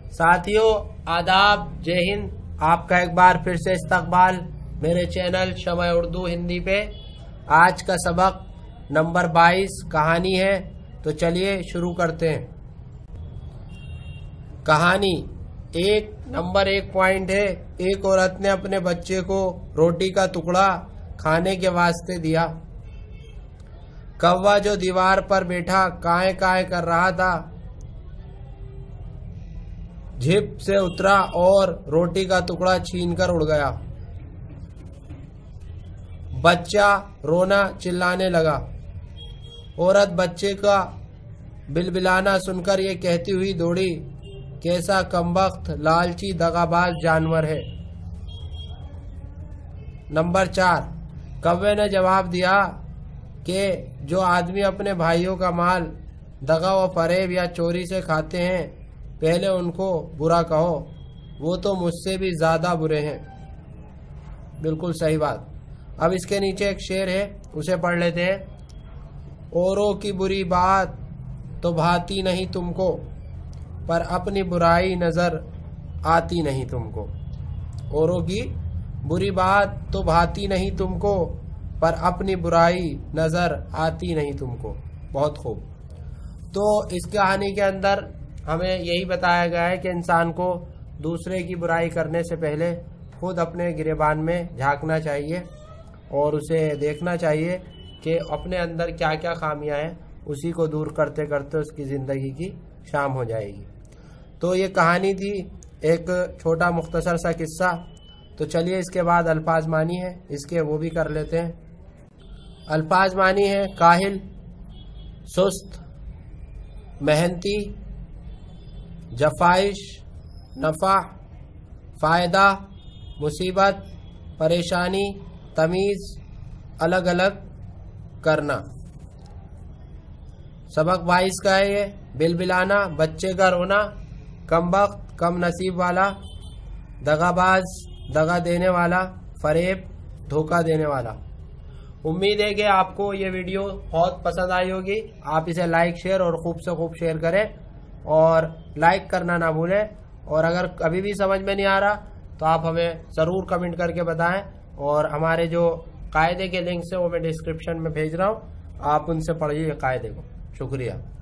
साथियों आदाब, जय हिंद। आपका एक बार फिर से इस्तकबाल मेरे चैनल शमय उर्दू हिंदी पे। आज का सबक नंबर 22 कहानी है, तो चलिए शुरू करते हैं। कहानी नंबर 1 पॉइंट है। एक औरत ने अपने बच्चे को रोटी का टुकड़ा खाने के वास्ते दिया। कौवा जो दीवार पर बैठा काए काए कर रहा था, झिप से उतरा और रोटी का टुकड़ा छीनकर उड़ गया। बच्चा रोना चिल्लाने लगा। औरत बच्चे का बिलबिलाना सुनकर ये कहती हुई दौड़ी, कैसा कमबख्त लालची दगाबाज जानवर है। नंबर 4, कौवे ने जवाब दिया कि जो आदमी अपने भाइयों का माल दगा व फरेब या चोरी से खाते हैं, पहले उनको बुरा कहो, वो तो मुझसे भी ज्यादा बुरे हैं। बिल्कुल सही बात। अब इसके नीचे एक शेर है, उसे पढ़ लेते हैं। औरों की बुरी बात तो भाती नहीं तुमको, पर अपनी बुराई नजर आती नहीं तुमको। औरों की बुरी बात तो भाती नहीं तुमको, पर अपनी बुराई नजर आती नहीं तुमको। बहुत खूब। तो इस कहानी के अंदर हमें यही बताया गया है कि इंसान को दूसरे की बुराई करने से पहले खुद अपने गिरेबान में झांकना चाहिए और उसे देखना चाहिए कि अपने अंदर क्या क्या खामियां हैं। उसी को दूर करते करते उसकी ज़िंदगी की शाम हो जाएगी। तो ये कहानी थी, एक छोटा मुख्तसर सा किस्सा। तो चलिए इसके बाद अल्फाज मानी है, इसके वो भी कर लेते हैं। अल्फाज मानी है काहिल, सुस्त, मेहनती, जफाइश, नफा, फायदा, मुसीबत, परेशानी, तमीज, अलग अलग करना। सबक 22 का है ये। बिलबिलाना बच्चे का रोना, कमबख्त कम नसीब वाला, दगाबाज दगा देने वाला, फरेब धोखा देने वाला। उम्मीद है कि आपको ये वीडियो बहुत पसंद आई होगी। आप इसे लाइक शेयर और खूब से खूब शेयर करें और लाइक करना ना भूलें। और अगर कभी भी समझ में नहीं आ रहा तो आप हमें ज़रूर कमेंट करके बताएं। और हमारे जो कायदे के लिंक्स हैं वो मैं डिस्क्रिप्शन में भेज रहा हूँ, आप उनसे पढ़िए कायदे को। शुक्रिया।